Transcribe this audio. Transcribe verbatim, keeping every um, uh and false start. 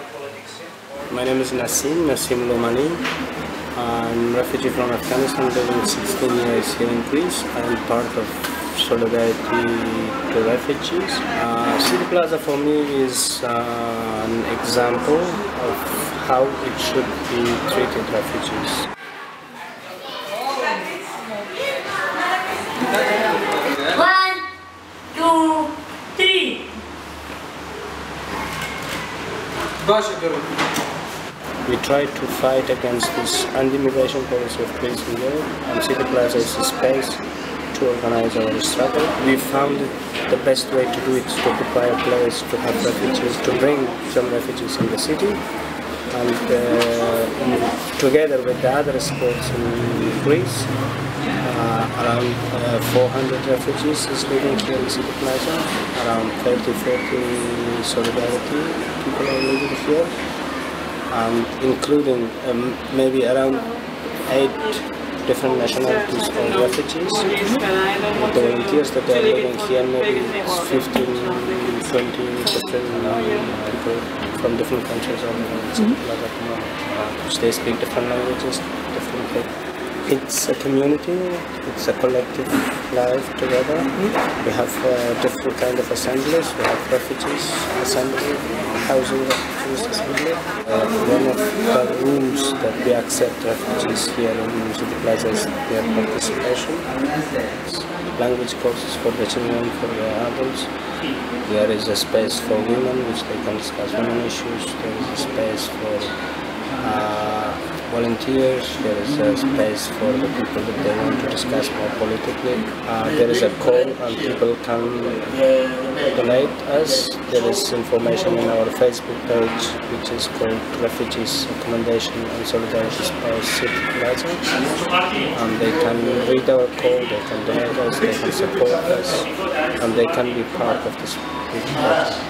My name is Nassim, Nassim Lomani. I'm a refugee from Afghanistan, living sixteen years here in Greece. I'm part of Solidarity to Refugees. Uh, City Plaza for me is uh, an example of how it should be treated refugees. One, two, three. We try to fight against this anti-immigration policy of Greece in Europe, and City Plaza is a space to organize our struggle. We found the best way to do it is to occupy a place, to have refugees, to bring some refugees in the city, and uh, in, together with the other sports in Greece, uh, around uh, four hundred refugees is living here in City Plaza, around thirty to forty Solidarity people are living here. And including um, maybe around eight different nationalities of refugees. The volunteers that are living here, maybe fifteen, twenty different uh, people from different countries all around City Plaza at the moment. They speak different languages, different things. It's a community, it's a collective life together. We have uh, different kind of assemblies. We have refugees assembly, housing refugees assembly. Uh, one of the rooms that we accept refugees here in City Plaza is their participation. Language courses for the children, for the adults. There is a space for women which they can discuss women issues. There is a space for uh, volunteers, there is a space for the people that they want to discuss more politically. Uh, there is a call and people can donate us. There is information on our Facebook page which is called Refugees Accommodation and Solidarity Space City Plaza. And they can read our call, they can donate us, they can support us, and they can be part of this big project.